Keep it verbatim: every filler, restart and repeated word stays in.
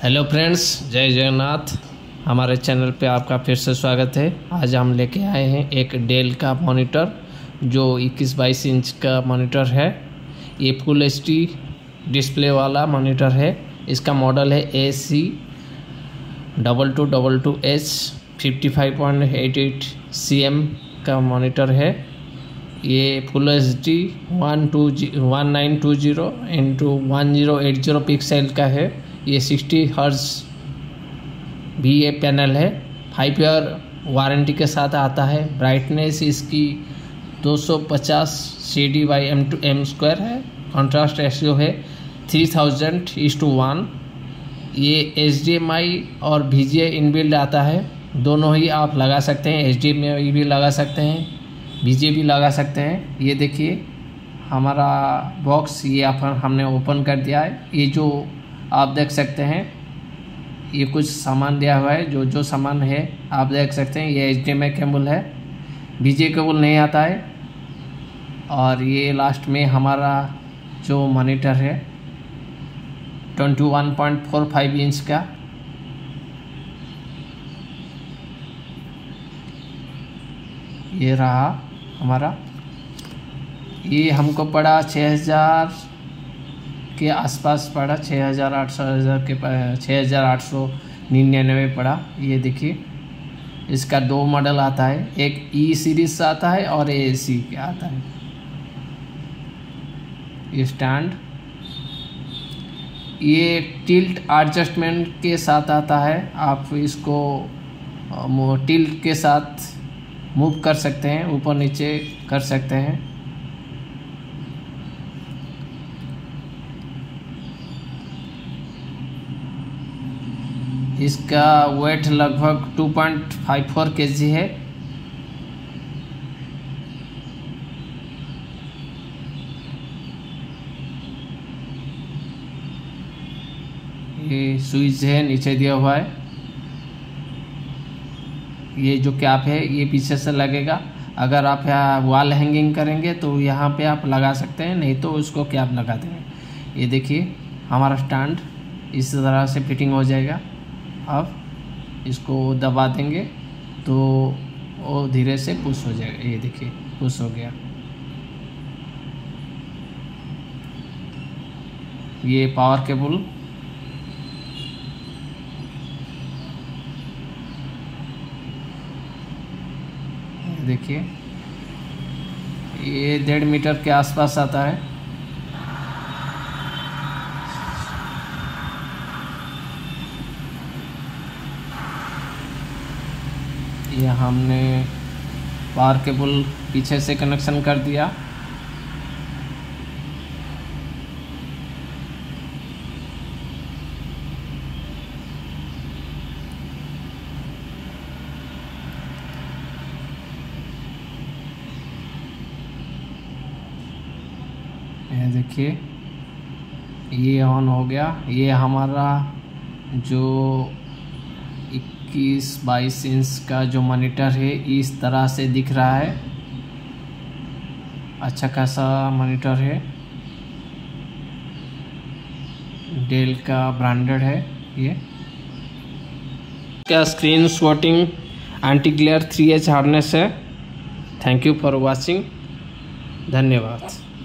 Hello friends, जय जगन्नाथ। हमारे channel पे आपका फिर से स्वागत है। आज हम लेके आए हैं एक डेल का मॉनिटर जो इक्कीस बाईस इंच का मॉनिटर है। ये फुल एच डी डिस्प्ले वाला मॉनिटर है। इसका मॉडल है A C double two double two H fifty five point eight eight C M का मॉनिटर है। ये full H D one two G one nine two zero into one zero eight zero pixel का है। ये sixty hertz भी ये panel है। Five year warranty के साथ आता है। ब्राइटनेस इसकी दो सौ पचास C D by M two M square है। कॉन्ट्रास्ट रेशियो है three thousand is to one. ये एच डी एम आई और वी जी ए इनबिल्ड आता है। दोनों ही आप लगा सकते हैं। एच डी एम आई भी लगा सकते हैं, वी जी ए भी लगा सकते हैं। ये देखिए हमारा बॉक्स, ये आप हमने ओपन कर दिया है। ये जो आप देख सकते हैं, ये कुछ सामान दिया हुआ है। जो जो सामान है आप देख सकते हैं। ये H D M I cable है, वी जी ए केबल नहीं आता है। और ये लास्ट में हमारा जो मॉनिटर है twenty one point four five inch का। ये रहा हमारा। ये हमको पड़ा छः हज़ार के आसपास पड़ा, छः हज़ार आठ सौ हज़ार के छः हज़ार आठ सौ निन्यानवे पड़ा। ये देखिए इसका दो मॉडल आता है, एक ई सीरीज से आता है और ए सी का आता है। ये स्टैंड, ये टिल्ट एडजस्टमेंट के साथ आता है। आप इसको टिल्ट के साथ मूव कर सकते हैं, ऊपर नीचे कर सकते हैं। इसका वेट लगभग two point five four K G. ये स्विच है नीचे दिया हुआ है। ये जो कैप है ये पीछे से लगेगा। अगर आप यहाँ वॉल हैंगिंग करेंगे तो यहाँ पे आप लगा सकते हैं, नहीं तो उसको कैप लगा देंगे। ये देखिए हमारा स्टैंड इस तरह से फिटिंग हो जाएगा। अब इसको दबा देंगे तो वो धीरे से पुश हो जाएगा। ये देखिए पुश हो गया। ये पावर केबल, देखिए ये डेढ़ मीटर के आसपास आता है। ये हमने पावर केबल पीछे से कनेक्शन कर दिया। ये देखिए ये ऑन हो गया। ये हमारा जो इक्कीस बाईस इंच का जो मॉनिटर है इस तरह से दिख रहा है। अच्छा खासा मॉनिटर है, डेल का ब्रांडेड है। ये क्या screen spotting anti glare three H harness है। Thank you for watching. धन्यवाद।